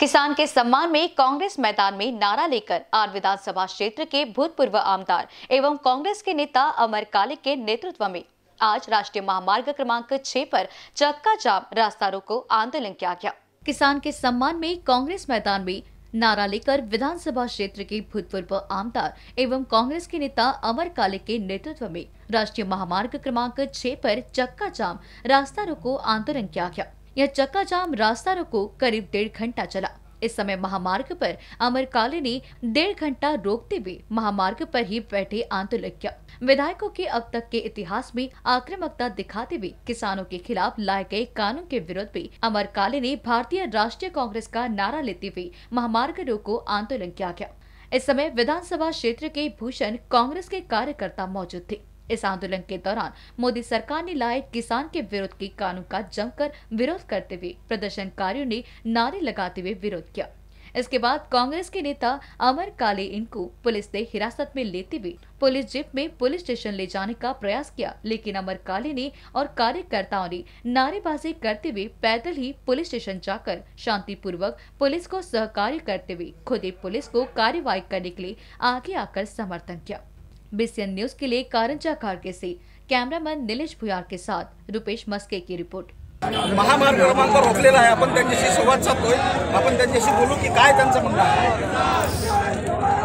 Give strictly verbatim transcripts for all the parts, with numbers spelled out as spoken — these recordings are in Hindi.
किसान के सम्मान में कांग्रेस मैदान में नारा लेकर आर विधानसभा क्षेत्र के भूतपूर्व आमदार एवं कांग्रेस के नेता अमर कालिक के नेतृत्व में आज राष्ट्रीय महामार्ग क्रमांक छह पर चक्का जाम रास्ता रोको आंदोलन किया गया। किसान के सम्मान में कांग्रेस मैदान में नारा लेकर विधानसभा क्षेत्र के भूतपूर्व आमदार एवं कांग्रेस के नेता अमर कालिक के नेतृत्व में राष्ट्रीय महामार्ग क्रमांक छह पर चक्का जाम रास्ता रोको आंदोलन किया गया। यह चक्का जाम रास्ता रोको करीब डेढ़ घंटा चला। इस समय महामार्ग पर अमर कालिक ने डेढ़ घंटा रोकते हुए महामार्ग पर ही बैठे आंदोलन किया। विधायकों के अब तक के इतिहास में आक्रामकता दिखाते हुए किसानों के खिलाफ लाए गए कानून के विरोध में अमर कालिक ने भारतीय राष्ट्रीय कांग्रेस का नारा लेते हुए महामार्ग रोको आंदोलन किया गया। इस समय विधानसभा क्षेत्र के भूषण कांग्रेस के कार्यकर्ता मौजूद थे। इस आंदोलन के दौरान मोदी सरकार ने लाए किसान के विरोध के कानून का जमकर विरोध करते हुए प्रदर्शनकारियों ने नारे लगाते हुए विरोध किया। इसके बाद कांग्रेस के नेता अमर कालिक इनको पुलिस ने हिरासत में लेते हुए पुलिस जीप में पुलिस स्टेशन ले जाने का प्रयास किया, लेकिन अमर कालिक ने और कार्यकर्ताओं ने नारेबाजी करते हुए पैदल ही पुलिस स्टेशन जाकर शांतिपूर्वक पुलिस को सहकार्य करते हुए खुद ही पुलिस को कार्यवाही करने के लिए आगे आकर समर्थन किया। बीसीएन न्यूज के लिए कारंजा खारगे से कॅमेरामॅन निलेश भुयार के साथ रुपेश मस्के की रिपोर्ट। महामार्ग क्रमांक रोखलेला आहे, आपण त्यांच्याशी संवाद साधतोय, आपण त्यांच्याशी बोलू की काय त्यांचं म्हणणं आहे।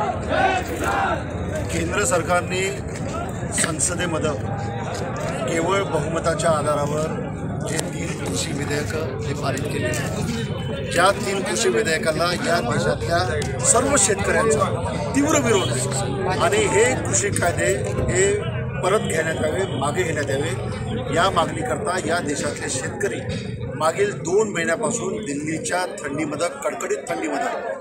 केंद्र सरकारने संसदेमध्ये केवळ बहुमताच्या आधारावर जे तीन कृषी विधेयकं हे पारित केले, ज्या तीन कृषी विधेयकांना या देशातल्या सर्व शेतकऱ्यांचा तीव्र विरोध आहे आणि हे कृषी कायदे हे परत घेण्यात यावे, मागे घेण्यात यावे, या मागणीकरता या देशातले शेतकरी मागील दोन महिन्यापासून दिल्लीच्या थंडीमध्ये, कडकडीत थंडीमध्ये